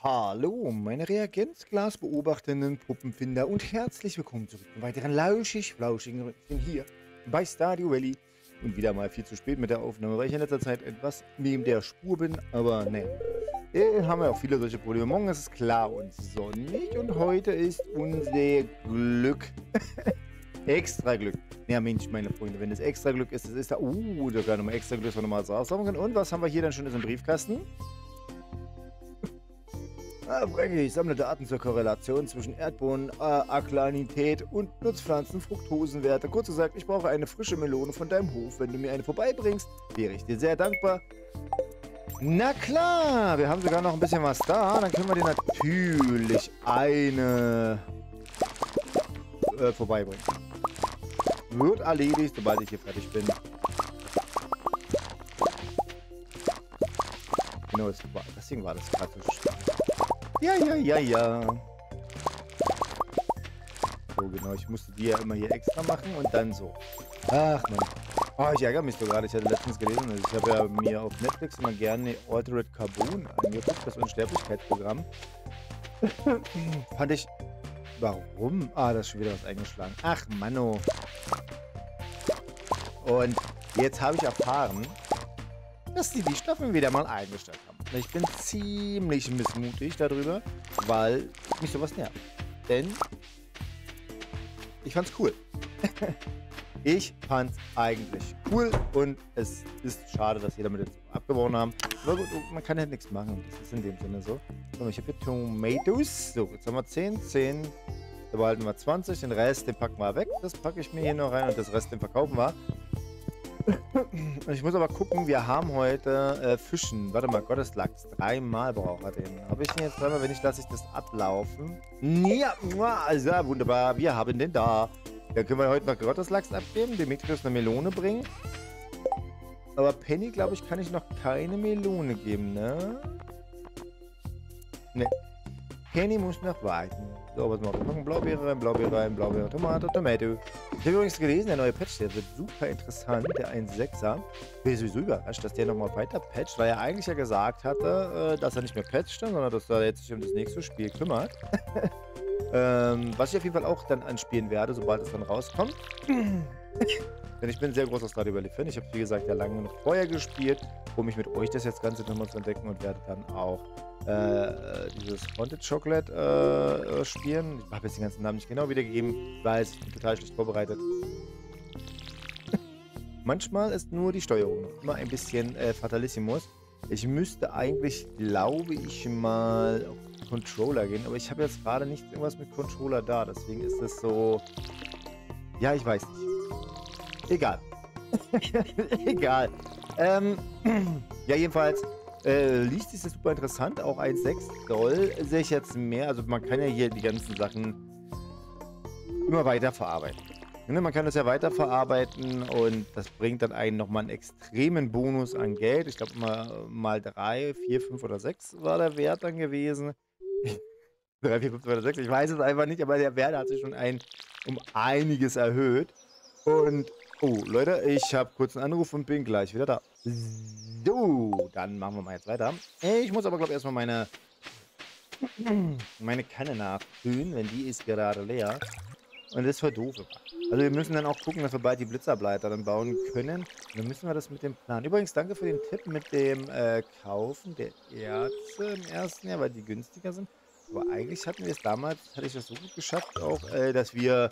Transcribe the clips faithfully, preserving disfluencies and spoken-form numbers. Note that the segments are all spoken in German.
Hallo, meine Reagenzglas-beobachtenden Puppenfinder und herzlich willkommen zurück zum weiteren lauschig-flauschigen Ründchen hier bei Stardew Valley. Und wieder mal viel zu spät mit der Aufnahme, weil ich in letzter Zeit etwas neben der Spur bin, aber ne, äh, haben wir auch viele solche Probleme. Morgen ist es klar und sonnig und heute ist unser Glück. Extra Glück. Ja, Mensch, meine Freunde, wenn es extra Glück ist, das ist da. Uh, da kann nochmal extra Glück, dass wir nochmal saugen können. Und was haben wir hier dann schon im Briefkasten? Ah, Frankie, ich sammle Daten zur Korrelation zwischen Erdboden, äh, Alkalinität und Nutzpflanzen, Fructosenwerte. Kurz gesagt, ich brauche eine frische Melone von deinem Hof. Wenn du mir eine vorbeibringst, wäre ich dir sehr dankbar. Na klar, wir haben sogar noch ein bisschen was da. Dann können wir dir natürlich eine äh, vorbeibringen. Wird erledigt, sobald ich hier fertig bin. Genau, das war, deswegen war das gerade so stark. Ja, ja, ja, ja. So, genau. Ich musste die ja immer hier extra machen und dann so. Ach, Mann. Oh, ich ärgere mich so gerade. Ich hatte letztens gelesen, also ich habe ja mir auf Netflix immer gerne Altered Carbon angeguckt, das Unsterblichkeitsprogramm. Fand ich... Warum? Ah, da ist schon wieder was eingeschlagen. Ach, Manno. Und jetzt habe ich erfahren, dass die die Staffeln wieder mal eingestellt haben. Ich bin ziemlich missmutig darüber, weil mich sowas nervt. Denn ich fand's cool. Ich fand's eigentlich cool und es ist schade, dass sie damit jetzt abgebrochen haben. Aber gut, man kann ja nichts machen. Das ist in dem Sinne so. So, ich habe hier Tomatoes. So, jetzt haben wir zehn, zehn. Da behalten wir zwanzig. Den Rest, den packen wir weg. Das packe ich mir hier noch rein und das Rest, den verkaufen wir. Ich muss aber gucken, wir haben heute äh, Fischen. Warte mal, Gotteslachs. Dreimal braucht er den. Habe ich den jetzt dreimal? Wenn nicht, lasse ich das ablaufen. Ja, also wunderbar. Wir haben den da. Dann können wir heute noch Gotteslachs abgeben. Demetrius eine Melone bringen. Aber Penny, glaube ich, kann ich noch keine Melone geben, ne? Ne. Penny muss noch warten. So, was machen wir? Wir packen Blaubeere rein, Blaubeere rein, Blaubeere, Tomate, Tomato. Ich habe übrigens gelesen, der neue Patch, der wird super interessant, der eins Punkt sechser. Ich bin sowieso überrascht, dass der nochmal weiter patcht, weil er eigentlich ja gesagt hatte, dass er nicht mehr patcht, sondern dass er jetzt sich um das nächste Spiel kümmert. ähm, was ich auf jeden Fall auch dann anspielen werde, sobald es dann rauskommt. Denn ich bin ein sehr großer Stardew Valley-Fan. Ich habe, wie gesagt, ja lange noch vorher gespielt, um mich mit euch das jetzt Ganze nochmal zu entdecken und werde dann auch äh, dieses Haunted Chocolate äh, spielen. Ich habe jetzt den ganzen Namen nicht genau wiedergegeben. Ich weiß, ich bin total schlecht vorbereitet. Manchmal ist nur die Steuerung noch immer ein bisschen äh, Fatalissimus. Ich müsste eigentlich, glaube ich, mal auf Controller gehen, aber ich habe jetzt gerade nicht irgendwas mit Controller da. Deswegen ist es so... Ja, ich weiß nicht. Egal. Egal. Ähm, ja, jedenfalls äh, liest sich das super interessant. Auch eins Punkt sechs soll sehe ich jetzt mehr. Also man kann ja hier die ganzen Sachen immer weiter verarbeiten. Ne, man kann das ja weiterverarbeiten und das bringt dann einen nochmal einen extremen Bonus an Geld. Ich glaube mal, mal drei, vier, fünf oder sechs war der Wert dann gewesen. drei, vier, fünf oder sechs, ich weiß es einfach nicht, aber der Wert hat sich schon ein, um einiges erhöht. Und, oh, Leute, ich habe kurz einen Anruf und bin gleich wieder da. So, dann machen wir mal jetzt weiter. Ich muss aber, glaube ich, erstmal meine, meine Kanne nachfüllen, wenn die ist gerade leer. Und das ist voll doof. Also wir müssen dann auch gucken, dass wir bald die Blitzableiter dann bauen können. Und dann müssen wir das mit dem Plan. Übrigens, danke für den Tipp mit dem äh, Kaufen der Erze im ersten Jahr, weil die günstiger sind. Aber eigentlich hatten wir es damals, hatte ich das so gut geschafft auch, äh, dass wir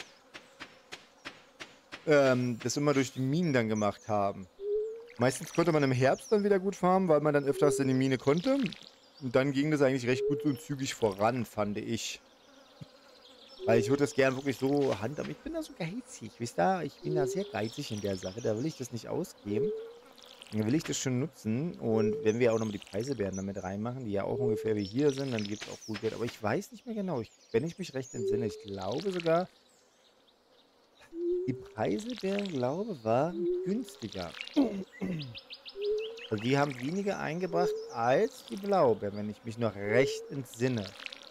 ähm, das immer durch die Minen dann gemacht haben. Meistens konnte man im Herbst dann wieder gut farmen, weil man dann öfters in die Mine konnte. Und dann ging das eigentlich recht gut und zügig voran, fand ich. Weil ich würde das gern wirklich so handhaben. Ich bin da so geizig, wisst ihr? Ich bin da sehr geizig in der Sache. Da will ich das nicht ausgeben. Dann will ich das schon nutzen. Und wenn wir auch nochmal die Preiselbeeren damit reinmachen, die ja auch ungefähr wie hier sind, dann gibt es auch gut Geld. Aber ich weiß nicht mehr genau. Ich, wenn ich mich recht entsinne, ich glaube sogar, die Preiselbeeren, glaube ich, waren günstiger. Also die haben weniger eingebracht als die Blaubeeren, wenn ich mich noch recht entsinne.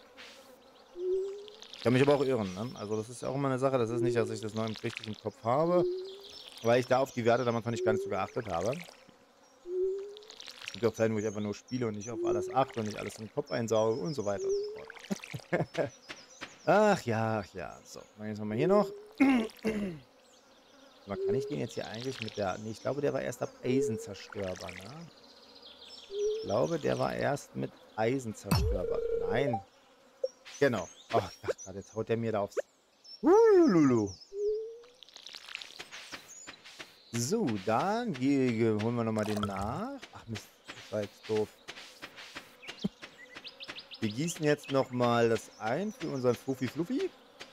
Ich kann mich aber auch irren, ne? Also das ist ja auch immer eine Sache, das ist nicht, dass ich das noch richtig im Kopf habe, weil ich da auf die Werte damals noch nicht ganz so geachtet habe. gibt auch Zeiten, wo ich einfach nur spiele und nicht auf alles achte und nicht alles in den Kopf einsauge und so weiter und so fort. Ach ja, ach ja. So, dann jetzt nochmal hier noch. Aber kann ich den jetzt hier eigentlich mit der... Nee, ich glaube, der war erst ab Eisen zerstörbar, ne? Ich glaube, der war erst mit Eisen zerstörbar. Nein. Genau. Ach, ich dachte gerade, jetzt haut der mir da aufs... Ulululu. So, dann hier, holen wir nochmal den nach. Ach Mist, das war jetzt doof. Wir gießen jetzt nochmal das ein für unseren Fluffy Fluffy.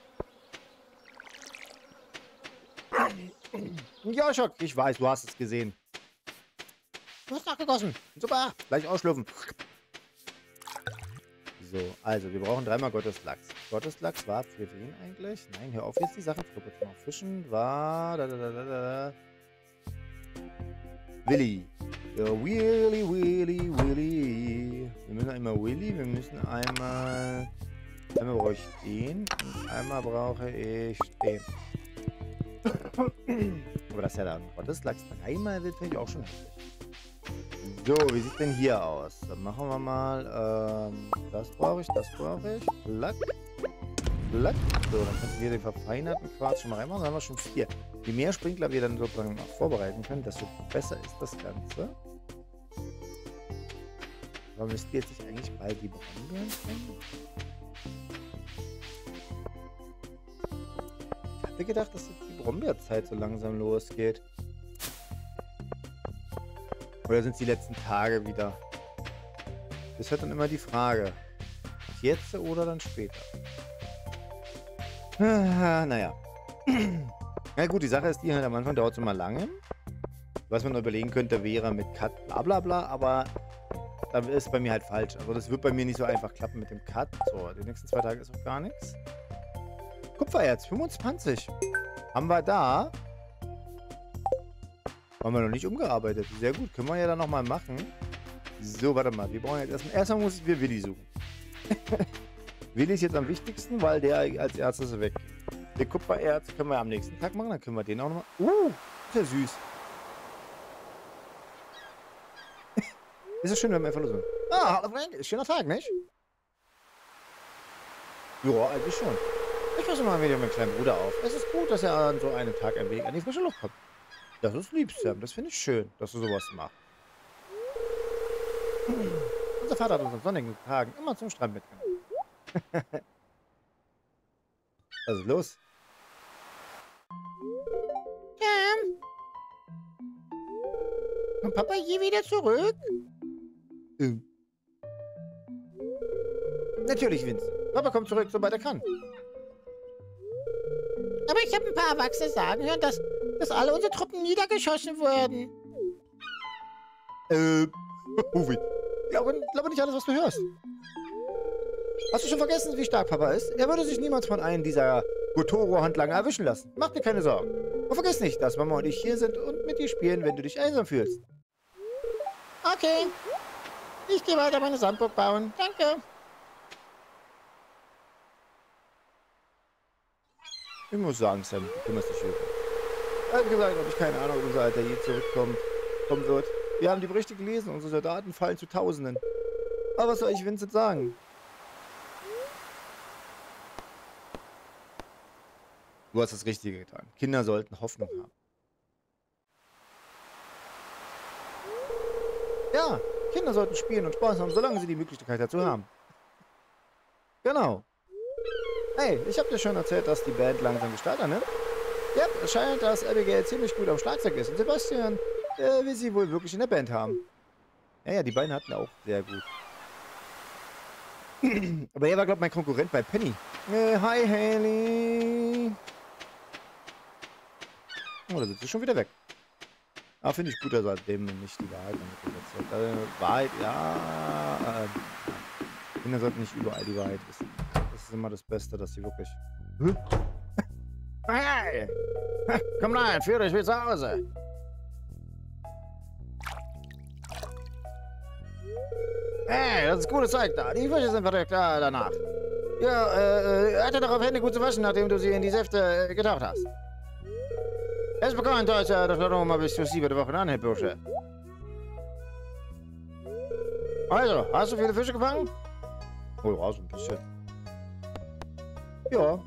Ja, Schock, ich weiß, du hast es gesehen. Du hast nachgegossen. Super, gleich ausschlürfen. So, also, wir brauchen dreimal Gotteslachs. Gotteslachs war für wen eigentlich? Nein, hör auf jetzt die Sache. Noch Fischen war... Da, da, da, da, da. Willi. Ja, Willi, Willi, Willi. Wir müssen einmal Willi, wir müssen einmal... Einmal brauche ich den und einmal brauche ich den. Aber das ist ja dann Gotteslachs dreimal wird, finde ich auch schon heftig. So, wie sieht denn hier aus? Dann machen wir mal, ähm, das brauche ich, das brauche ich. Plack. Plack. So, dann kannst du hier den verfeinerten Quarz schon mal reinmachen. Dann haben wir schon vier. Je mehr Sprinkler wir dann sozusagen noch vorbereiten können, desto besser ist das Ganze. Aber müsst ihr jetzt nicht eigentlich bald die Brombeeren können? Ich hatte gedacht, dass jetzt die Brombeerzeit so langsam losgeht. Oder sind es die letzten Tage wieder? Das ist halt dann immer die Frage. Jetzt oder dann später? Ah, naja. Na gut, die Sache ist die halt am Anfang dauert es immer lange. Was man überlegen könnte, wäre mit Cut bla bla bla, aber da ist es bei mir halt falsch. Also das wird bei mir nicht so einfach klappen mit dem Cut. So, die nächsten zwei Tage ist auch gar nichts. Kupfererz, fünfundzwanzig. Haben wir da. Haben wir noch nicht umgearbeitet. Sehr gut, können wir ja dann nochmal machen. So, warte mal. Wir brauchen jetzt erstmal... Erstmal muss ich wir Willi suchen. Willi ist jetzt am wichtigsten, weil der als erstes weg. Der Kupfererz können wir am nächsten Tag machen. Dann können wir den auch nochmal... Uh, ist ja süß. Ist das schön, wenn wir einfach nur so... Ah, hallo Frank. Ist ein schöner Tag, nicht? Ja, eigentlich schon. Ich passe mal wieder meinen kleinen Bruder auf. Es ist gut, dass er an so einem Tag ein wenig an die frische Luft kommt. Das ist lieb, Sam. Das finde ich schön, dass du sowas machst. Hm. Unser Vater hat uns an sonnigen Tagen immer zum Strand mitgenommen. Was ist los? Sam? Und Papa je wieder zurück? Ähm. Natürlich, Vince. Papa kommt zurück, sobald er kann. Aber ich habe ein paar Erwachsene sagen hören, dass, dass alle unsere Truppen niedergeschossen wurden. Äh, Uwe, glaube, glaube nicht alles, was du hörst. Hast du schon vergessen, wie stark Papa ist? Er würde sich niemals von einem dieser Gotoro-Handlanger erwischen lassen. Mach dir keine Sorgen. Und vergiss nicht, dass Mama und ich hier sind und mit dir spielen, wenn du dich einsam fühlst. Okay. Ich gehe weiter meine Sandburg bauen. Danke. Ich muss sagen, Sam, du kümmerst dich wirklich. Er hat gesagt, ob ich keine Ahnung, ob unser Alter je zurückkommt, kommen wird. Wir haben die Berichte gelesen, unsere Soldaten fallen zu Tausenden. Aber was soll ich Vincent sagen? Du hast das Richtige getan. Kinder sollten Hoffnung haben. Ja, Kinder sollten spielen und Spaß haben, solange sie die Möglichkeit dazu haben. Genau. Hey, ich habe dir schon erzählt, dass die Band langsam Gestalt annimmt. Ja, es scheint, dass Abigail ziemlich gut am Schlagzeug ist. Und Sebastian äh, will sie wohl wirklich in der Band haben. Ja, ja, die beiden hatten auch sehr gut. Aber er war, glaube ich, mein Konkurrent bei Penny. Äh, hi, Haley. Oh, da sind sie schon wieder weg. Ah, finde ich gut, dass er dem nicht die Wahrheit erzählt. Äh, Wahrheit, ja. Äh, Kinder sollten nicht überall die Wahrheit wissen. Das ist immer das Beste, dass sie wirklich... Hm? Hey! Komm rein, führ dich wieder zu Hause. Hey, das ist gutes Zeug da. Die Fische sind verrückt da danach. Ja, äh, hatte darauf Hände gut zu waschen, nachdem du sie in die Säfte äh, getaucht hast. Es ist bekannt, dass er das noch mal bis zu sieben Wochen anhält, Bursche. Also, hast du viele Fische gefangen? Oh ja, so ein bisschen. Ja.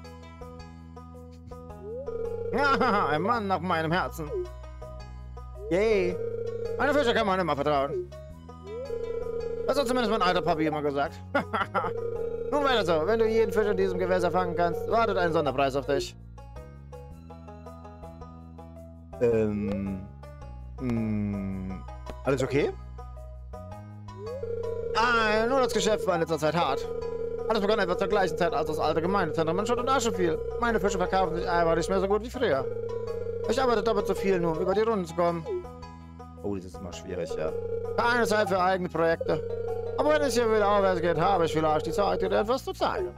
Ja, ein Mann nach meinem Herzen. Yay. Meine Fische kann man immer vertrauen. Das hat zumindest mein alter Papi immer gesagt. Nun weiter so. Wenn du jeden Fisch in diesem Gewässer fangen kannst, wartet ein Sonderpreis auf dich. Ähm. Mh, alles okay? Ah, nur das Geschäft war in letzter Zeit hart. Alles begann etwa zur gleichen Zeit, als das alte Gemeindezentrum in Schutt und Asche fiel. Meine Fische verkaufen sich einfach nicht mehr so gut wie früher. Ich arbeite doppelt so viel, nur um über die Runden zu kommen. Oh, das ist immer schwierig, ja. Keine Zeit für eigene Projekte. Aber wenn es hier wieder aufwärts geht, habe ich vielleicht die Zeit, dir etwas zu zeigen.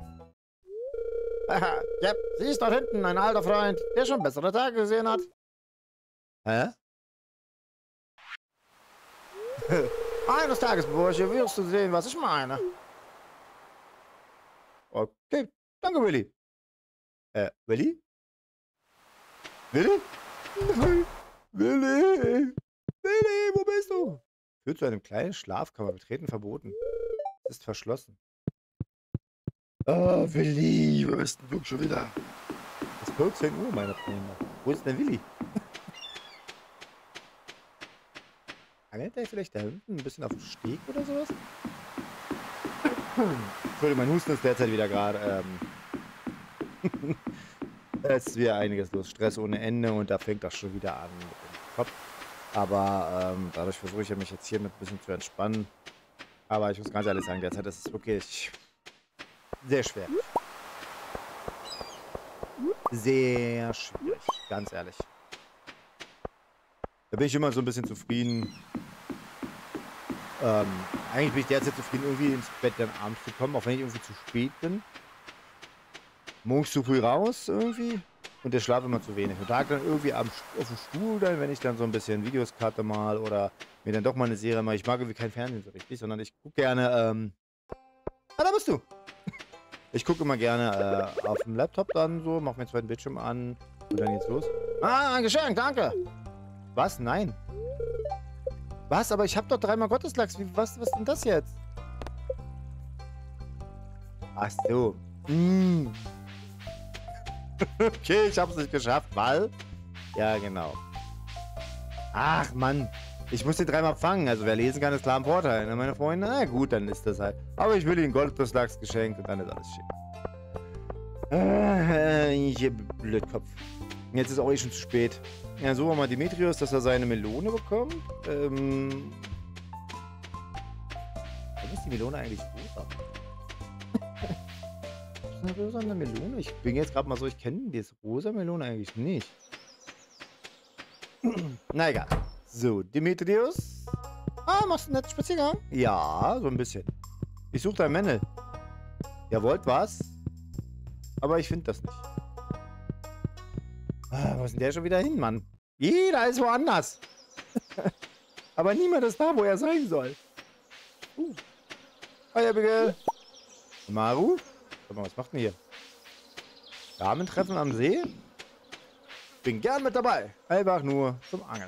Haha, yep, siehst dort hinten, ein alter Freund, der schon bessere Tage gesehen hat. Hä? Eines Tages, Bursche, wirst du sehen, was ich meine. Okay, danke, Willi. Äh, Willi? Willi? Willi? Willi, wo bist du? Führt zu einem kleinen Schlafkammer. Betreten verboten. Es ist verschlossen. Oh, Willi, wo bist du schon wieder? Es ist vierzehn Uhr, meine Freunde. Wo ist denn Willi? Angelt der vielleicht da hinten ein bisschen auf dem Steg oder sowas? Entschuldigung, mein Husten ist derzeit wieder gerade. Ähm es ist wieder einiges los. Stress ohne Ende und da fängt das schon wieder an mit dem Kopf. Aber ähm, dadurch versuche ich ja mich jetzt hier mit ein bisschen zu entspannen. Aber ich muss ganz ehrlich sagen, derzeit ist es wirklich sehr schwer. Sehr schwierig, ganz ehrlich. Da bin ich immer so ein bisschen zufrieden. Ähm, eigentlich bin ich derzeit zufrieden, irgendwie ins Bett dann abends zu kommen, auch wenn ich irgendwie zu spät bin. Morgens zu früh raus irgendwie und der Schlaf immer zu wenig. Und Tag dann irgendwie am, auf dem Stuhl dann, wenn ich dann so ein bisschen Videos cutte mal oder mir dann doch mal eine Serie mache. Ich mag irgendwie kein Fernsehen so richtig, sondern ich gucke gerne, ähm... Ah, da bist du! Ich gucke immer gerne äh, auf dem Laptop dann so, mache mir den zweiten Bildschirm an und dann geht's los. Ah, ein Geschenk, danke! Was? Nein. Was? Aber ich habe doch dreimal Gotteslachs. Wie, was, was ist denn das jetzt? Ach so. Mm. Okay, ich habe es nicht geschafft, weil... Ja, genau. Ach, Mann. Ich muss den dreimal fangen. Also, wer lesen kann, ist klar ein Vorteil, ne, meine Freunde? Na gut, dann ist das halt. Aber ich will Ihnen Gotteslachs geschenkt und dann ist alles schick. Äh, ich Blödkopf. Jetzt ist auch eh schon zu spät. Ja, so war mal Demetrius, dass er seine Melone bekommt. Ähm. Warum ist die Melone eigentlich rosa? Ist eine rosa eine Melone? Ich bin jetzt gerade mal so, ich kenne die rosa Melone eigentlich nicht. Na egal. So, Demetrius. Ah, machst du einen netten Spaziergang? Ja, so ein bisschen. Ich suche dein Männel. Ihr wollt was? Aber ich finde das nicht. Ah, wo ist denn der schon wieder hin, Mann? Jeder ist woanders. Aber niemand ist da, wo er sein soll. Uh. Hi, Abigail. Maru? Sag mal, was macht denn hier? Damentreffen am See? Bin gern mit dabei. Einfach nur zum Angeln.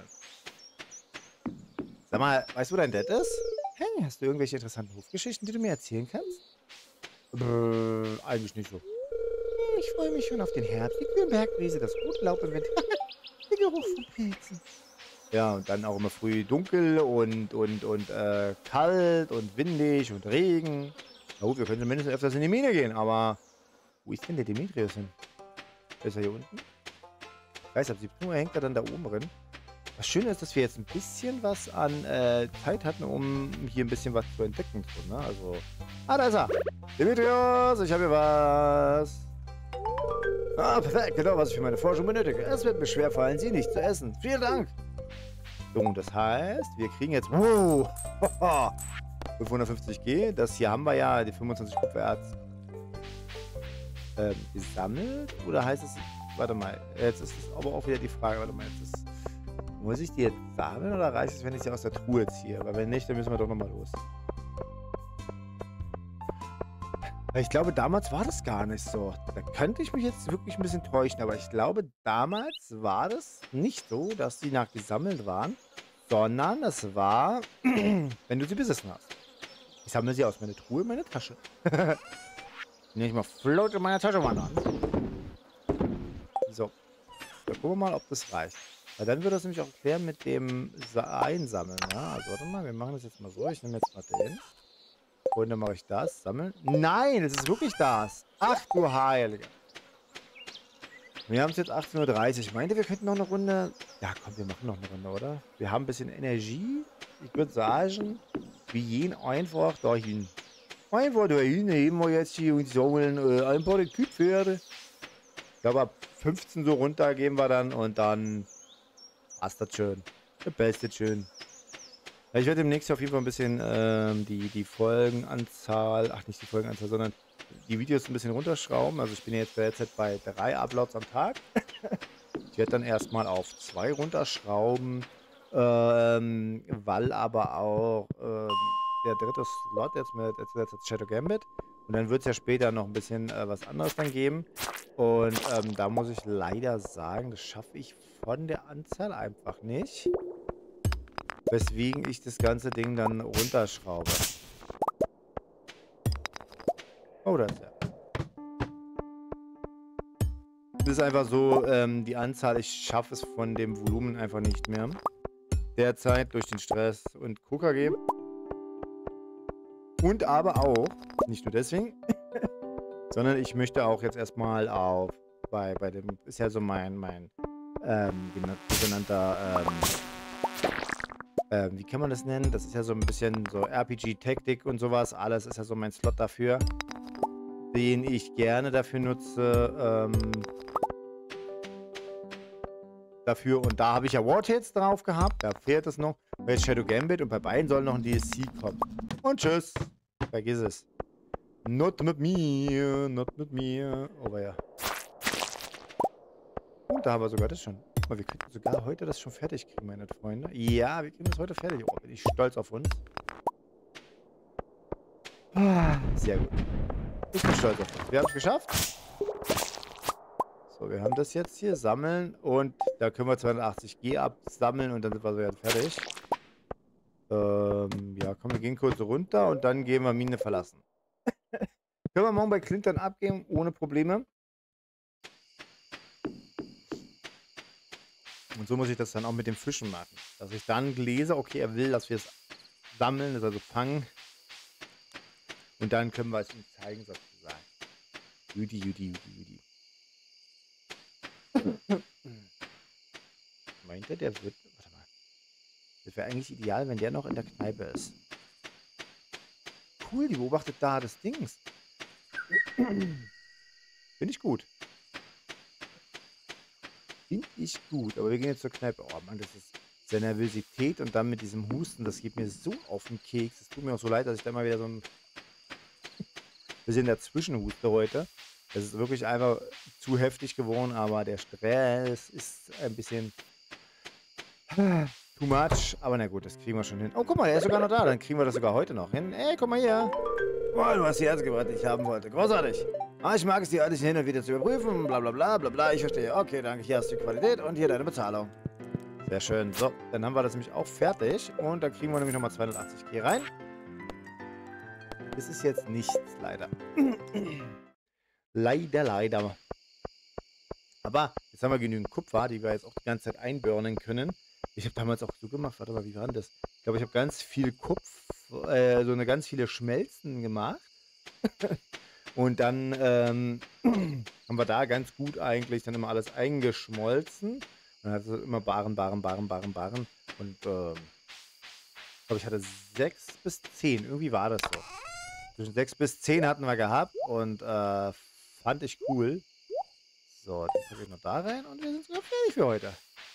Sag mal, weißt du, wo dein Dad ist? Hey, hast du irgendwelche interessanten Hofgeschichten, die du mir erzählen kannst? Äh, eigentlich nicht so. Ich freue mich schon auf den Herbst, die kühle Bergbrise, das gute Laub im Wind. Der Geruch von Pilzen. Ja, und dann auch immer früh dunkel und, und, und äh, kalt und windig und Regen. Na gut, wir können zumindest öfters in die Mine gehen, aber wo ist denn der Demetrius hin? Ist er hier unten? Ich weiß, ab siebzehn Uhr hängt er dann da oben drin. Das Schöne ist, dass wir jetzt ein bisschen was an äh, Zeit hatten, um hier ein bisschen was zu entdecken. So, ne? Also, ah, da ist er. Demetrius, ich habe hier was. Ah, perfekt, genau, was ich für meine Forschung benötige. Es wird mir schwerfallen, sie nicht zu essen. Vielen Dank. So, und das heißt, wir kriegen jetzt... Wow, fünfhundertfünfzig G. Das hier haben wir ja, die fünfundzwanzig Kupfererz ähm, gesammelt. Oder heißt es... Warte mal, jetzt ist es aber auch wieder die Frage. Warte mal, jetzt ist... Muss ich die jetzt sammeln oder reicht es, wenn ich sie aus der Truhe ziehe? Aber wenn nicht, dann müssen wir doch nochmal los. Ich glaube, damals war das gar nicht so. Da könnte ich mich jetzt wirklich ein bisschen täuschen. Aber ich glaube, damals war das nicht so, dass die nachgesammelt waren, sondern es war, wenn du sie besessen hast. Ich sammle sie aus meiner Truhe in meine Tasche. Nehme ich mal float in meiner Tasche wandern. So. Da gucken wir mal, ob das reicht. Weil dann wird das nämlich auch klären mit dem Sa Einsammeln. Ja? Also warte mal, wir machen das jetzt mal so. Ich nehme jetzt mal den. Und dann mache ich das. Sammeln. Nein, es ist wirklich das. Ach du Heilige. Wir haben es jetzt achtzehn Uhr dreißig. Ich meinte, wir könnten noch eine Runde... Ja, komm, wir machen noch eine Runde, oder? Wir haben ein bisschen Energie. Ich würde sagen, wir gehen einfach dahin. Einfach dahin. Nehmen wir jetzt hier und sammeln äh, ein paar Kühlpferde. Ich glaube, ab fünfzehn so runter gehen wir dann und dann passt das schön. Der Beste schön. Ja, ich werde demnächst auf jeden Fall ein bisschen ähm, die, die Folgenanzahl, ach nicht die Folgenanzahl, sondern die Videos ein bisschen runterschrauben. Also ich bin jetzt derzeit bei drei Uploads am Tag. Ich werde dann erstmal auf zwei runterschrauben, ähm, weil aber auch ähm, der dritte Slot jetzt mit jetzt, jetzt Shadow Gambit. Und dann wird es ja später noch ein bisschen äh, was anderes dann geben. Und ähm, da muss ich leider sagen, das schaffe ich von der Anzahl einfach nicht. Weswegen ich das ganze Ding dann runterschraube. Oh, das ist ja. Das ist einfach so, ähm, die Anzahl, ich schaffe es von dem Volumen einfach nicht mehr. Derzeit durch den Stress und K K G. Und aber auch, nicht nur deswegen, sondern ich möchte auch jetzt erstmal auf, bei, bei dem, ist ja so mein, mein, ähm, sogenannter, ähm, ähm, wie kann man das nennen? Das ist ja so ein bisschen so R P G-Taktik und sowas. Alles ist ja so mein Slot dafür, den ich gerne dafür nutze, ähm, dafür. Und da habe ich ja Warheads drauf gehabt, da fehlt es noch. Bei Shadow Gambit und bei beiden soll noch ein D L C kommen. Und tschüss. Vergiss es. Not mit mir, not mit mir. Oh ja. Und da haben wir sogar das schon. Aber wir könnten sogar heute das schon fertig kriegen, meine Freunde. Ja, wir kriegen das heute fertig. Oh, bin ich stolz auf uns. Ah, sehr gut. Ich bin stolz auf uns. Wir haben es geschafft. So, wir haben das jetzt hier. Sammeln. Und da können wir zweihundertachtzig G absammeln und dann sind wir so jetzt fertig. Ähm, ja, komm, wir gehen kurz runter und dann gehen wir Mine verlassen. Können wir morgen bei Clinton abgeben, ohne Probleme. Und so muss ich das dann auch mit dem Fischen machen. Dass ich dann lese, okay, er will, dass wir es sammeln, das also fangen. Und dann können wir es ihm zeigen, sozusagen. Judy, Judy, Judy, Judy. Meint er, der wird... Warte mal. Das wäre eigentlich ideal, wenn der noch in der Kneipe ist. Cool, die beobachtet da des Dings. Finde ich gut. Finde ich gut. Aber wir gehen jetzt zur Kneipe. Oh Mann, das ist sehr Nervosität und dann mit diesem Husten, das geht mir so auf den Keks. Es tut mir auch so leid, dass ich da mal wieder so ein bisschen dazwischen huste heute. Das ist wirklich einfach zu heftig geworden, aber der Stress ist ein bisschen too much. Aber na gut, das kriegen wir schon hin. Oh, guck mal, er ist sogar noch da. Dann kriegen wir das sogar heute noch hin. Ey, guck mal hier. Boah, du hast die Herz gebracht, die ich haben wollte. Großartig. Ah, ich mag es, die alles hin und wieder zu überprüfen. Bla bla bla bla bla. Ich verstehe. Okay, danke. Hier hast du die Qualität und hier deine Bezahlung. Sehr schön. So, dann haben wir das nämlich auch fertig. Und dann kriegen wir nämlich nochmal zweihundertachtzig G rein. Das ist jetzt nichts, leider. Leider, leider. Aber jetzt haben wir genügend Kupfer, die wir jetzt auch die ganze Zeit einburnen können. Ich habe damals auch so gemacht, warte mal, wie war denn das? Ich glaube, ich habe ganz viel Kupfer, äh, so eine ganz viele Schmelzen gemacht. Und dann ähm, haben wir da ganz gut eigentlich dann immer alles eingeschmolzen. Und dann hat es immer Baren, Baren, Baren, Baren, Baren. Und ähm, ich glaube, ich hatte sechs bis zehn. Irgendwie war das so. Zwischen sechs bis zehn hatten wir gehabt und äh, fand ich cool. So, den packe ich noch da rein und wir sind sogar fertig für heute.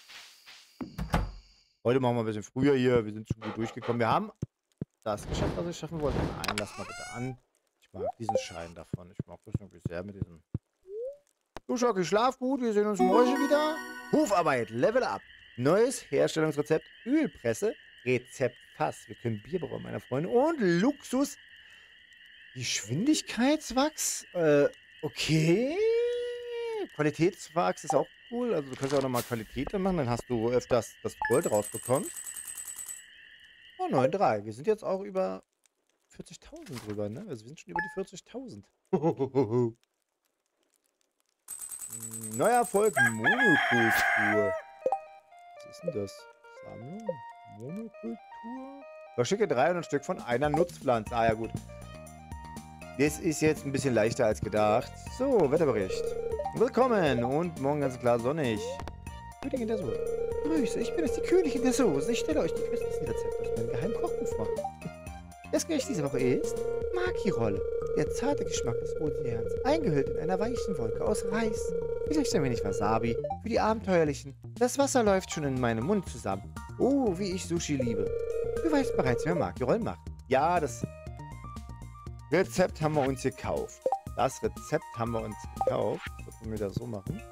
Heute machen wir ein bisschen früher hier. Wir sind schon gut durchgekommen. Wir haben das geschafft, was ich schaffen wollte. Nein, lass mal bitte an. Ich mag diesen Schein davon. Ich mag das irgendwie sehr mit diesem... Du Schocki, schlaf gut. Wir sehen uns morgen wieder. Hofarbeit, Level Up. Neues Herstellungsrezept, Ölpresse, Rezept Fass. Wir können Bier brauen, meine Freunde. Und Luxus. Geschwindigkeitswachs. Äh, okay. Qualitätswachs ist auch cool. Also du kannst auch nochmal Qualität machen. Dann hast du öfters das Gold rausbekommen. neun Komma drei. Wir sind jetzt auch über vierzigtausend drüber, ne? Also wir sind schon über die vierzigtausend. Neuer Erfolg, Monokultur. Was ist denn das? Sammlung? Monokultur? Verschicke dreihundert Stück von einer Nutzpflanze. Ah ja, gut. Das ist jetzt ein bisschen leichter als gedacht. So, Wetterbericht. Willkommen und morgen ganz klar sonnig. Königin der Soße. Grüße, ich bin jetzt die Königin der Soße. Ich stelle euch die köstlichsten Rezepte aus meinem geheimen Kochbuch vor. Das Gericht diese Woche ist Maki-Rolle. Der zarte Geschmack des Ozeans, eingehüllt in einer weichen Wolke aus Reis. Vielleicht ein wenig Wasabi für die Abenteuerlichen. Das Wasser läuft schon in meinem Mund zusammen. Oh, wie ich Sushi liebe. Du weißt bereits, wie man Maki-Rollen macht. Ja, das Rezept haben wir uns gekauft. Das Rezept haben wir uns gekauft. Das können wir das so machen.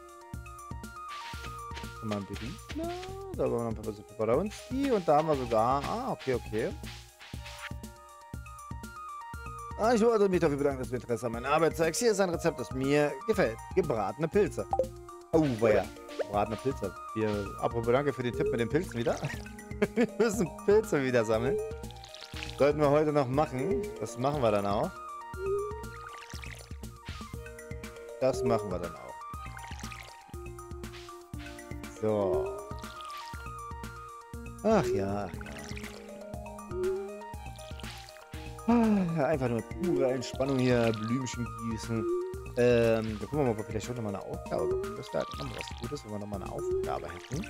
Mal ein Berießler. Da haben wir noch ein paar Pepperoni. Und da haben wir sogar... Ah, okay, okay. Ah, ich wollte mich dafür bedanken, dass du Interesse an meiner Arbeit zeigst. Hier ist ein Rezept, das mir gefällt. Gebratene Pilze. Oh, weia. Gebratene Pilze. Hier, apropos danke für den Tipp mit den Pilzen wieder. Wir müssen Pilze wieder sammeln. Sollten wir heute noch machen. Das machen wir dann auch. Das machen wir dann auch. So. Ach ja, ach ja. Ah, einfach nur pure Entspannung hier, Blümchen gießen. Ähm, da gucken wir mal, ob wir vielleicht schon nochmal eine Aufgabe bekommen. Das wäre halt nochmal was Gutes, wenn wir nochmal eine Aufgabe hätten.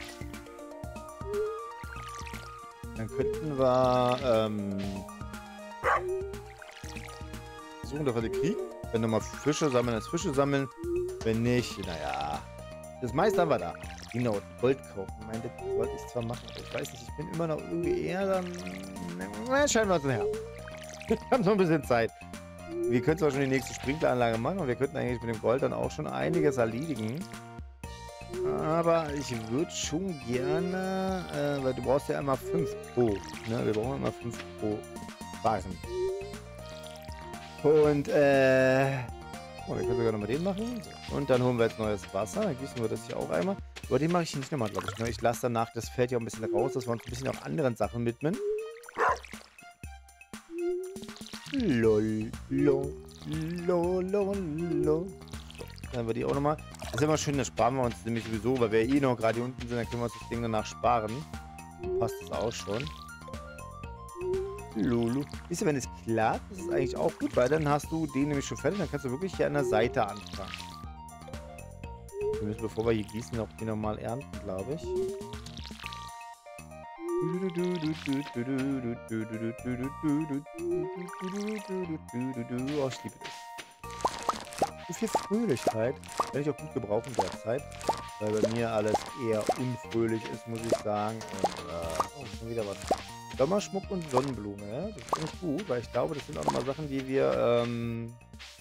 Dann könnten wir, ähm, versuchen, dass wir die kriegen. Wenn nochmal Fische sammeln, als Fische sammeln. Wenn nicht, naja. Das meiste haben wir da. Genau, Gold kaufen. Ich meine, das wollte ich zwar machen, aber ich weiß nicht, ich bin immer noch irgendwie eher dann... Na, scheinen wir uns her. Wir haben noch ein bisschen Zeit. Wir können zwar schon die nächste Sprinkleranlage machen und wir könnten eigentlich mit dem Gold dann auch schon einiges erledigen. Aber ich würde schon gerne, äh, weil du brauchst ja immer fünf pro. Ne? Wir brauchen immer fünf pro Barren. Und, äh... Oh, wir können sogar noch mal den machen. Und dann holen wir jetzt neues Wasser. Dann gießen wir das hier auch einmal. Aber den mache ich nicht nochmal, glaube ich. Ne? Ich lasse danach das Feld ja auch ein bisschen raus, dass wir uns ein bisschen auch anderen Sachen widmen. Lol, lol, lol, lol, lol. Dann haben wir die auch nochmal. Das ist immer schön, das sparen wir uns nämlich sowieso, weil wir eh noch gerade hier unten sind, dann können wir uns das Ding danach sparen. Dann passt das auch schon. Lulu. Siehst du, wenn es klappt, das ist eigentlich auch gut, weil dann hast du den nämlich schon fertig, dann kannst du wirklich hier an der Seite anfangen. Wir müssen, bevor wir hier gießen, auch die nochmal ernten, glaube ich. Oh, ich liebe das. So viel Fröhlichkeit kann ich auch gut gebrauchen derzeit, weil bei mir alles eher unfröhlich ist, muss ich sagen. Und, äh, oh, schon wieder was. Sommerschmuck und Sonnenblume, ja? Das ist nicht gut, weil ich glaube, das sind auch nochmal Sachen, die wir, ähm,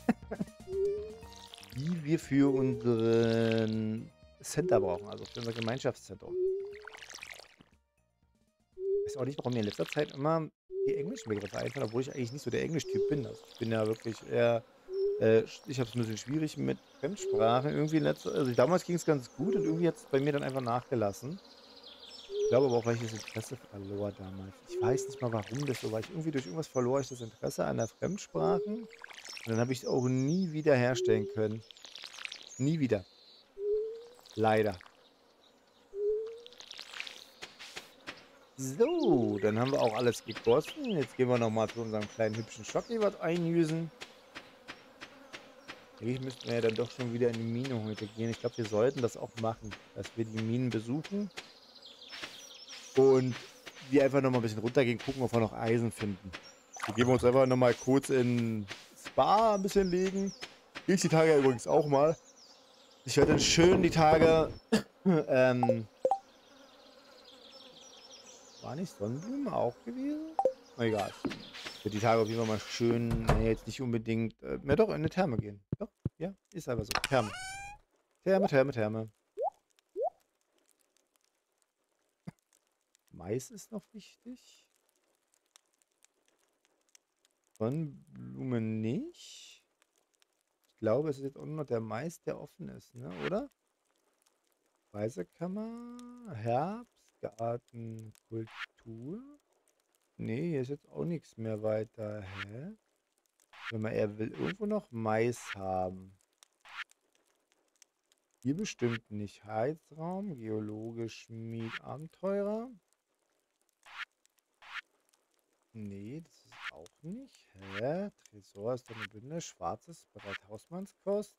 die wir für unseren Center brauchen, also für unser Gemeinschaftszentrum. Ich weiß auch nicht, warum mir in letzter Zeit immer die englischen Begriffe einfallen, obwohl ich eigentlich nicht so der Englisch-Typ bin. Also ich bin ja wirklich eher, äh, ich habe es ein bisschen schwierig mit Fremdsprachen. Irgendwie in letzter, also damals ging es ganz gut und irgendwie hat es bei mir dann einfach nachgelassen. Ich glaube aber auch, weil ich das Interesse verlor damals. Ich weiß nicht mal, warum das so war. Ich irgendwie durch irgendwas verlor ich das Interesse an der Fremdsprachen. Und dann habe ich es auch nie wieder herstellen können. Nie wieder. Leider. So, dann haben wir auch alles gegossen. Jetzt gehen wir nochmal zu unserem kleinen hübschen Schocki was einüsen. Eigentlich müssten wir ja dann doch schon wieder in die Mine heute gehen. Ich glaube, wir sollten das auch machen, dass wir die Minen besuchen. Und wir einfach nochmal ein bisschen runtergehen, gucken, ob wir noch Eisen finden. Wir gehen uns einfach nochmal kurz in Spa ein bisschen legen. Ich die Tage übrigens auch mal. Ich werde dann schön die Tage... ähm, war nicht Sonnenblumen auch gewesen? Oh, egal. Ich werde die Tage auf jeden Fall mal schön, naja, jetzt nicht unbedingt... Äh, mehr doch in eine Therme gehen. Doch, ja, ist einfach so. Therme. Therme, Therme, Therme. Mais ist noch wichtig. Sonnenblumen nicht. Ich glaube, es ist jetzt auch nur noch der Mais, der offen ist, ne? Oder? Speisekammer, Herbst, Garten, Kultur. Nee, hier ist jetzt auch nichts mehr weiter. Hä? Wenn man, er will irgendwo noch Mais haben. Hier bestimmt nicht. Heizraum, geologisch, Schmied, Abenteurer. Nee, das ist auch nicht. Hä? Tresor ist doch eine Bünde. Schwarzes, bereit Hausmannskost.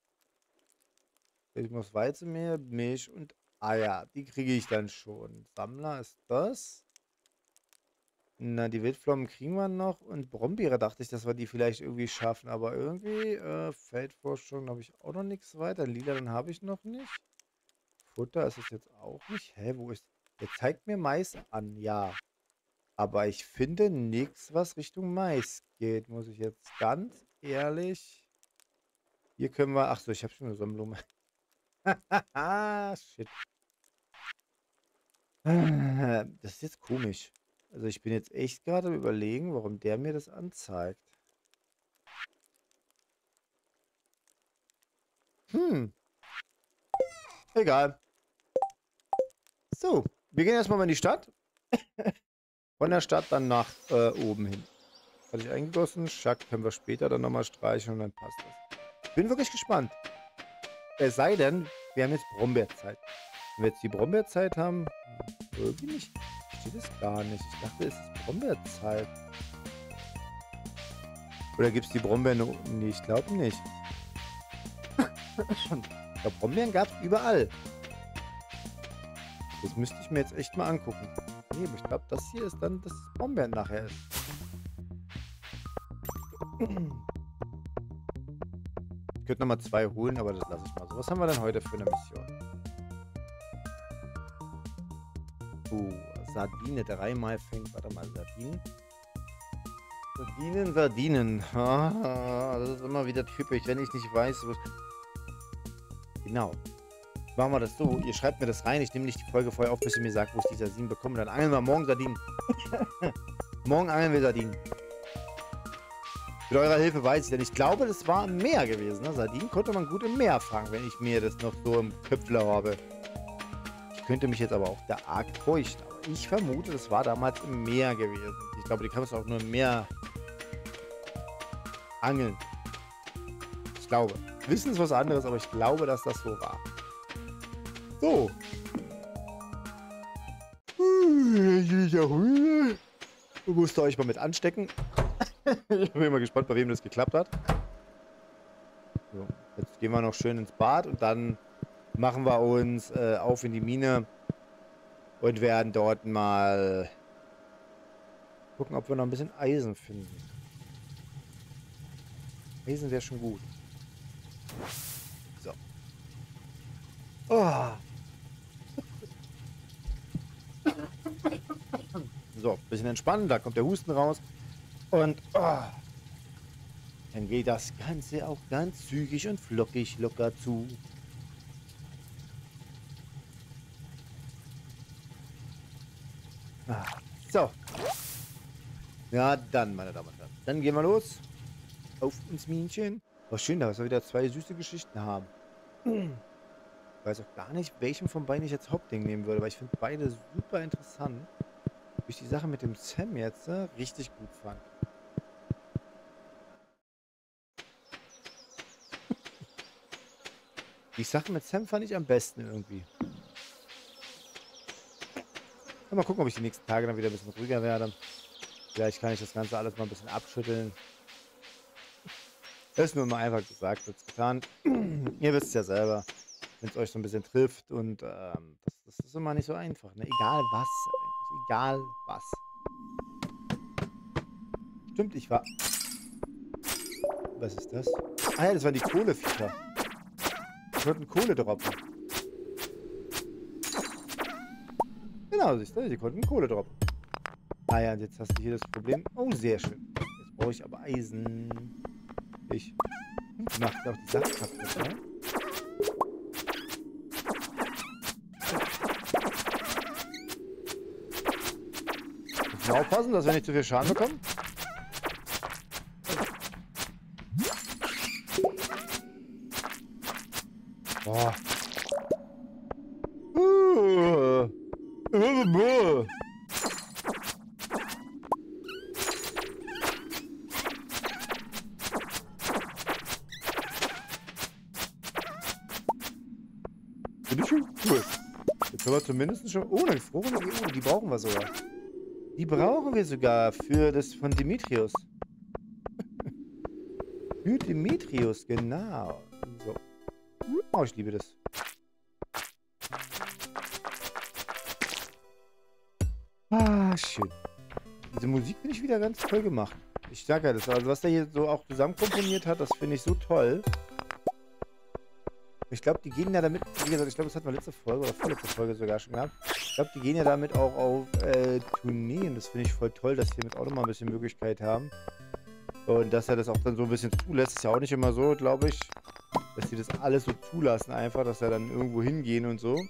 Ich muss Weizenmehl, Milch und Eier. Die kriege ich dann schon. Sammler ist das. Na, die Wildpflaumen kriegen wir noch. Und Brombeere dachte ich, dass wir die vielleicht irgendwie schaffen. Aber irgendwie, äh, Feldforschung habe ich auch noch nichts weiter. Lila, dann habe ich noch nicht. Futter ist es jetzt auch nicht. Hä, wo ist... Der zeigt mir Mais an, ja. Aber ich finde nichts, was Richtung Mais geht. Muss ich jetzt ganz ehrlich... Hier können wir... Achso, ich habe schon eine Sonnenblume. Haha, shit. Das ist jetzt komisch. Also ich bin jetzt echt gerade am Überlegen, warum der mir das anzeigt. Hm. Egal. So, wir gehen erstmal mal in die Stadt. Von der Stadt dann nach äh, oben hin. Hatte ich eingegossen. Schack können wir später dann nochmal streichen und dann passt das. Bin wirklich gespannt. Es sei denn, wir haben jetzt Brombeerzeit. Wenn wir jetzt die Brombeerzeit haben, irgendwie nicht. Steht es gar nicht. Ich dachte, es ist Brombeerzeit. Oder gibt es die Brombeeren nur... Nee, ich glaube nicht. Ich glaube, Brombeeren gab es überall. Das müsste ich mir jetzt echt mal angucken. Nee, aber ich glaube, das hier ist dann, dass es Brombeeren nachher ist. Ich könnte nochmal zwei holen, aber das lasse ich mal so. Was haben wir denn heute für eine Mission? Uh, Sardine dreimal fängt. Warte mal, Sardinen. Sardinen, Sardinen. Ah, das ist immer wieder typisch, wenn ich nicht weiß, was... Genau. Machen wir das so. Ihr schreibt mir das rein. Ich nehme nicht die Folge vorher auf, bis ihr mir sagt, wo ich die Sardinen bekomme. Dann angeln wir morgen Sardinen. Morgen angeln wir Sardinen. Mit eurer Hilfe weiß ich, denn ich glaube, das war im Meer gewesen. Ne? Sardinen konnte man gut im Meer fangen, wenn ich mir das noch so im Köpfler habe. Ich könnte mich jetzt aber auch da arg täuschen. Aber ich vermute, das war damals im Meer gewesen. Ich glaube, die kann man auch nur im Meer angeln. Ich glaube. Wissen ist was anderes, aber ich glaube, dass das so war. So. Du musst euch mal mit anstecken. Ich bin mal gespannt, bei wem das geklappt hat. So, jetzt gehen wir noch schön ins Bad und dann machen wir uns äh, auf in die Mine und werden dort mal gucken, ob wir noch ein bisschen Eisen finden. Eisen wäre schon gut. So. Oh. So, bisschen entspannen, da kommt der Husten raus. Und oh, dann geht das Ganze auch ganz zügig und flockig locker zu. Ah, so. Ja, dann, meine Damen und Herren. Dann gehen wir los. Auf ins Minchen. Oh, schön, dass wir wieder zwei süße Geschichten haben. Ich weiß auch gar nicht, welchen von beiden ich jetzt Hauptding nehmen würde, weil ich finde beide super interessant. Wo ich die Sache mit dem Sam jetzt äh, richtig gut fand. Die Sache mit Sam fand ich am besten irgendwie. Mal gucken, ob ich die nächsten Tage dann wieder ein bisschen ruhiger werde. Vielleicht kann ich das Ganze alles mal ein bisschen abschütteln. Das ist nur mal einfach gesagt, wird's getan. Ihr wisst es ja selber, wenn es euch so ein bisschen trifft. Und ähm, das, das ist immer nicht so einfach. Ne? Egal was. Eigentlich. Egal was. Stimmt, ich war... Was ist das? Ah ja, das waren die Kohleviecher. Ich konnten Kohle droppen. Genau, siehst du, die konnten Kohle droppen. Ah ja, und jetzt hast du hier das Problem. Oh, sehr schön. Jetzt brauche ich aber Eisen. Ich mache auch die Sache kaputt, ne? Müssen wir aufpassen, dass wir nicht zu viel Schaden bekommen. Boah. Uh. Finde ich schon cool. Jetzt haben wir zumindest schon... Oh, eine gefrorene E U, die brauchen wir sogar. Die brauchen wir sogar für das von Demetrius. Für Demetrius, genau. So. Oh, ich liebe das. Ah, schön. Diese Musik finde ich wieder ganz toll gemacht. Ich sage ja, das, also was der hier so auch zusammen komponiert hat, das finde ich so toll. Ich glaube, die gehen ja damit, wie gesagt, ich glaube, das hatten wir letzte Folge oder vorletzte Folge sogar schon gehabt. Ich glaube, die gehen ja damit auch auf äh, Tourneen. Das finde ich voll toll, dass die damit auch nochmal ein bisschen Möglichkeit haben. Und dass er das auch dann so ein bisschen zulässt. Ist ja auch nicht immer so, glaube ich, dass die das alles so zulassen einfach, dass er dann irgendwo hingehen und so.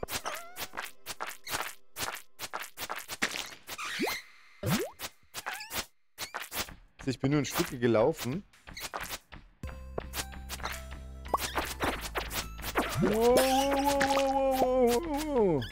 Ich bin nur ein Stück gelaufen. Wow, wow, wow, wow, wow.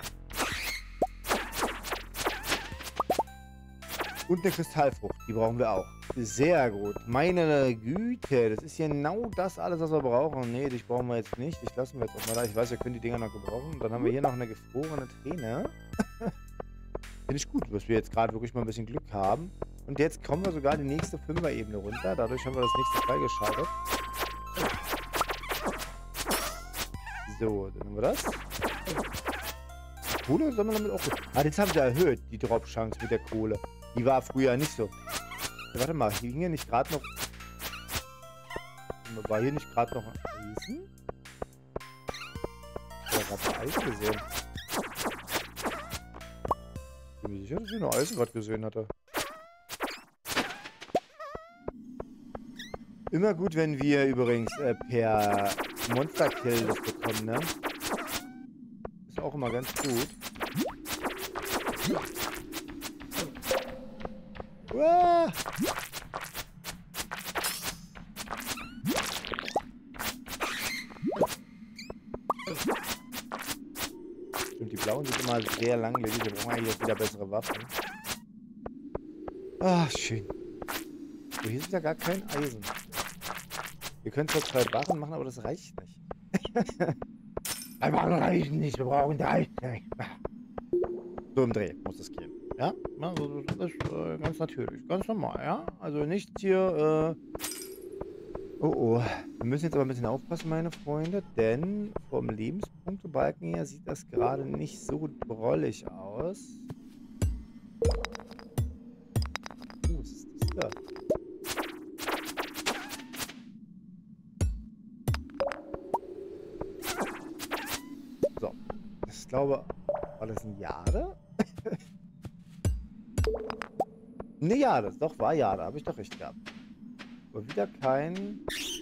Und eine Kristallfrucht, die brauchen wir auch. Sehr gut. Meine Güte, das ist genau das alles, was wir brauchen. Nee, dich brauchen wir jetzt nicht. Ich lasse mir jetzt auch mal da. Ich weiß, wir können die Dinger noch gebrauchen. Dann haben wir hier noch eine gefrorene Träne. Finde ich gut, dass wir jetzt gerade wirklich mal ein bisschen Glück haben. Und jetzt kommen wir sogar die nächste Fünfer-Ebene runter. Dadurch haben wir das nächste freigeschaltet. So, dann haben wir das. Kohle sollen wir damit auch... Ah, jetzt haben sie erhöht, die Drop-Chance mit der Kohle. Die war früher nicht so. Ja, warte mal, hier ging ja nicht gerade noch... War hier nicht gerade noch Eisen? Ich habe gerade Eisen gesehen. Ich bin mir sicher, dass ich noch Eisen gerade gesehen hatte. Immer gut, wenn wir übrigens äh, per Monster-Kill das bekommen, ne? Ist auch immer ganz gut. Uah! Stimmt, die blauen sind immer sehr langlebig. Wir brauchen eigentlich wieder bessere Waffen. Ah, schön. So, hier ist wieder gar kein Eisen. Wir können zwar zwei Barren machen, aber das reicht nicht. Zwei Barren reichen nicht, wir brauchen drei. So im Dreh muss es gehen. Ja, also das ist äh, ganz natürlich, ganz normal, ja. Also nicht hier, äh... Oh oh, wir müssen jetzt aber ein bisschen aufpassen, meine Freunde, denn vom Lebenspunktebalken her sieht das gerade nicht so drollig aus. Oh, was ist das da? So, ich glaube, war das ein Jade? Ne, Jade, doch, war Jade, habe ich doch recht gehabt. Aber wieder kein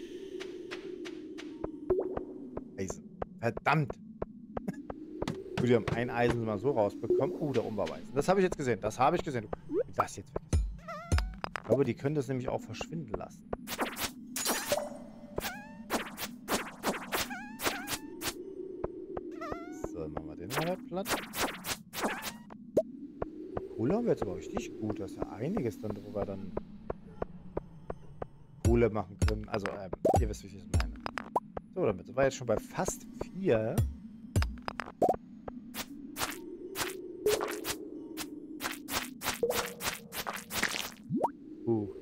Eisen. Verdammt! Gut, wir haben ein Eisen mal so rausbekommen. Oh, da oben war Eisen. Das habe ich jetzt gesehen, das habe ich gesehen. Das jetzt weg. Ich glaube, die können das nämlich auch verschwinden lassen. So, machen wir den mal platt. Kohle haben wir jetzt aber richtig gut. Da ist ja einiges dann drüber dann Kohle machen können. Also, ähm, ihr wisst, wie ich es meine. So, damit sind wir jetzt schon bei fast vier. Uh.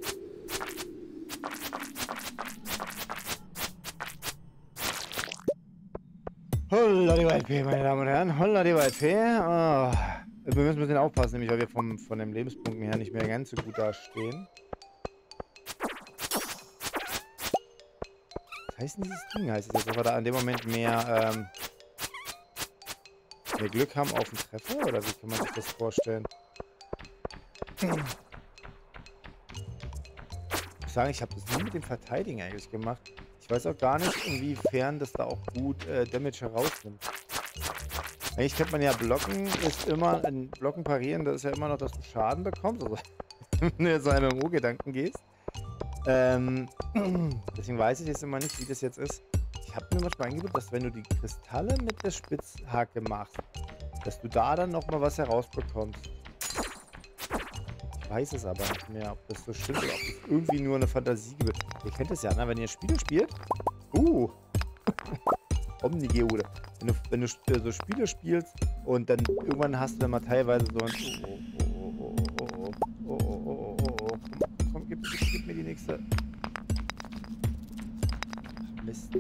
Holla die Waldfee, meine Damen und Herren. Holla die Waldfee. Oh. Wir müssen ein bisschen aufpassen, nämlich weil wir vom, von den Lebenspunkten her nicht mehr ganz so gut dastehen. Was heißt denn dieses Ding? Heißt es jetzt, dass wir da in dem Moment mehr, ähm, mehr Glück haben auf den Treffer? Oder wie kann man sich das vorstellen? Ich muss sagen, ich habe das nie mit dem Verteidigen eigentlich gemacht. Ich weiß auch gar nicht, inwiefern das da auch gut äh, Damage herausnimmt. Eigentlich kennt man ja, Blocken ist immer, ein Blocken parieren, das ist ja immer noch, dass du Schaden bekommst, also wenn du jetzt in einen Ruhegedanken gehst. Ähm, deswegen weiß ich jetzt immer nicht, wie das jetzt ist. Ich habe mir manchmal eingebildet, dass wenn du die Kristalle mit der Spitzhacke machst, dass du da dann nochmal was herausbekommst. Ich weiß es aber nicht mehr, ob das so stimmt oder ob das irgendwie nur eine Fantasie gibt. Ihr kennt es ja, ne? Wenn ihr Spiele spielt. Uh! Omnigeode. Wenn du, wenn du äh, so Spiele spielst und dann irgendwann hast du dann mal teilweise so ein oh, oh, oh, oh, oh, oh, oh, oh, oh, oh, oh. Komm, komm, gib, gib, gib mir die nächste. Mist.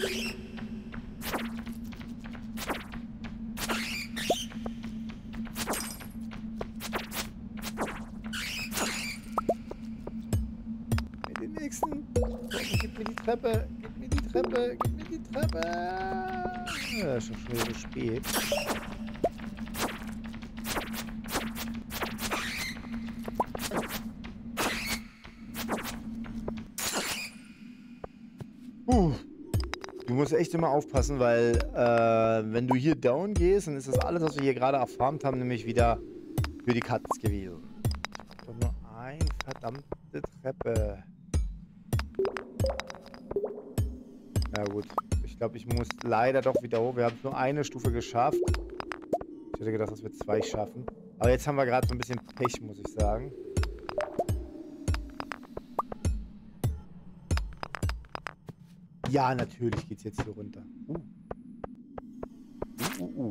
Mit den nächsten. Gib mir die Treppe. Gib mir die Treppe. Gib mir die Treppe. Ja, ist schon schon wieder spät. Uh. Du musst echt immer aufpassen, weil äh, wenn du hier down gehst, dann ist das alles, was wir hier gerade erfarmt haben, nämlich wieder für die Katz gewesen. Und nur eine verdammte Treppe. Na gut, ich glaube, ich muss leider doch wieder hoch. Wir haben nur eine Stufe geschafft. Ich hätte gedacht, dass wir zwei schaffen. Aber jetzt haben wir gerade so ein bisschen Pech, muss ich sagen. Ja, natürlich geht's jetzt hier runter. Uh. Uh, uh, uh.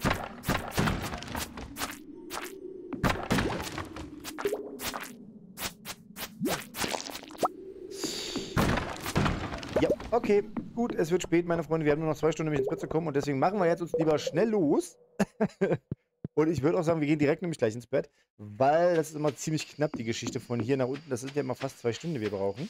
Ja, okay. Gut, es wird spät, meine Freunde. Wir haben nur noch zwei Stunden, nämlich ins Bett zu kommen. Und deswegen machen wir jetzt uns lieber schnell los. Und ich würde auch sagen, wir gehen direkt nämlich gleich ins Bett. Weil das ist immer ziemlich knapp, die Geschichte von hier nach unten. Das sind ja immer fast zwei Stunden, die wir brauchen.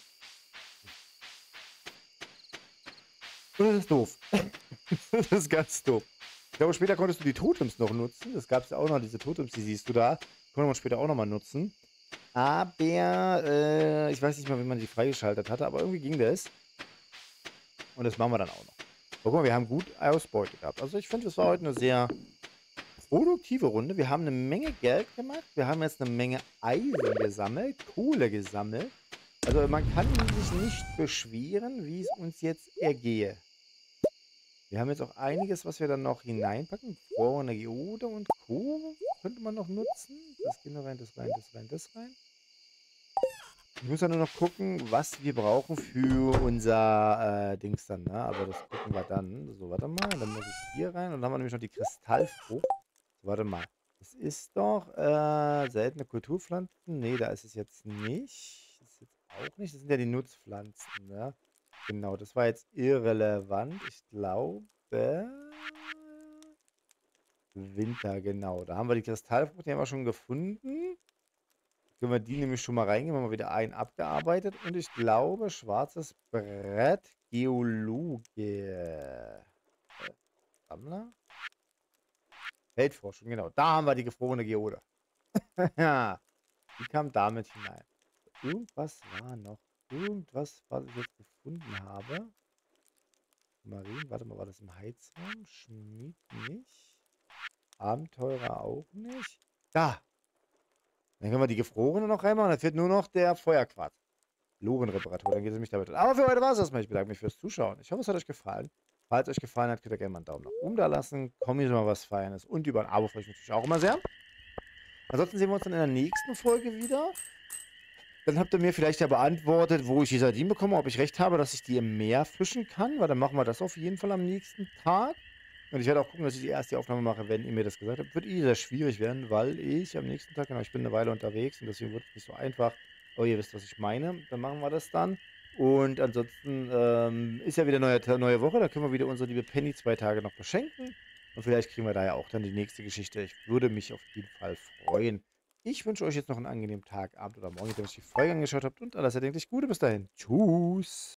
Und das ist doof. Das ist ganz doof. Ich glaube, später konntest du die Totems noch nutzen. Das gab es ja auch noch, diese Totems, die siehst du da. Können wir später auch nochmal nutzen. Aber, äh, ich weiß nicht mal, wie man die freigeschaltet hatte, aber irgendwie ging das. Und das machen wir dann auch noch. Aber guck mal, wir haben gut Ausbeute gehabt. Also ich finde, das war heute eine sehr produktive Runde. Wir haben eine Menge Geld gemacht. Wir haben jetzt eine Menge Eisen gesammelt, Kohle gesammelt. Also man kann sich nicht beschweren, wie es uns jetzt ergehe. Wir haben jetzt auch einiges, was wir dann noch hineinpacken. Gefrorene Geode und Co. könnte man noch nutzen. Das geht noch rein, das rein, das rein, das rein. Ich muss ja nur noch gucken, was wir brauchen für unser äh, Dings dann. Ne? Aber das gucken wir dann. So, warte mal. Dann muss ich hier rein. Und dann haben wir nämlich noch die Kristallfrucht. So, warte mal. Das ist doch äh, seltene Kulturpflanzen. Nee, da ist es jetzt nicht. Das ist jetzt auch nicht. Das sind ja die Nutzpflanzen. Ne? Genau, das war jetzt irrelevant. Ich glaube... Winter, genau. Da haben wir die Kristallfrucht, die haben wir schon gefunden. Können wir die nämlich schon mal reingehen, haben wir wieder einen abgearbeitet. Und ich glaube, schwarzes Brett, Geologe. Äh, Sammler? Feldforschung, genau. Da haben wir die gefrorene Geode. Ja, die kam damit hinein. Irgendwas war noch. Irgendwas, was ich jetzt gefunden habe. Marien, warte mal, war das im Heizraum? Schmied nicht. Abenteurer auch nicht. Da! Dann können wir die gefrorene noch reinmachen. Dann fehlt nur noch der Feuerquarz. Lorenreparatur, dann geht es nämlich damit. Aber für heute war es erstmal. Ich bedanke mich fürs Zuschauen. Ich hoffe, es hat euch gefallen. Falls euch gefallen hat, könnt ihr gerne mal einen Daumen nach oben da lassen. Kommt mal was Feines. Und über ein Abo freue ich mich natürlich auch immer sehr. Ansonsten sehen wir uns dann in der nächsten Folge wieder. Dann habt ihr mir vielleicht ja beantwortet, wo ich die Sardinen bekomme, ob ich recht habe, dass ich die im Meer fischen kann, weil dann machen wir das auf jeden Fall am nächsten Tag. Und ich werde auch gucken, dass ich die erste Aufnahme mache, wenn ihr mir das gesagt habt. Wird eh sehr schwierig werden, weil ich am nächsten Tag, genau, ich bin eine Weile unterwegs und deswegen wird es nicht so einfach. Aber ihr wisst, was ich meine. Dann machen wir das dann. Und ansonsten ähm, ist ja wieder neue, neue Woche, da können wir wieder unsere liebe Penny zwei Tage noch beschenken. Und vielleicht kriegen wir da ja auch dann die nächste Geschichte. Ich würde mich auf jeden Fall freuen. Ich wünsche euch jetzt noch einen angenehmen Tag, Abend oder Morgen, wenn ihr euch die Folge angeschaut habt und alles erdenklich Gute bis dahin. Tschüss.